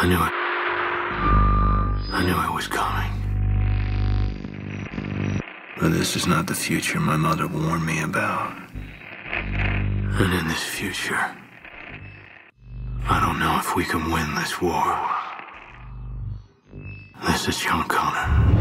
I knew it. I knew it was coming. But this is not the future my mother warned me about. And in this future, I don't know if we can win this war. This is John Connor.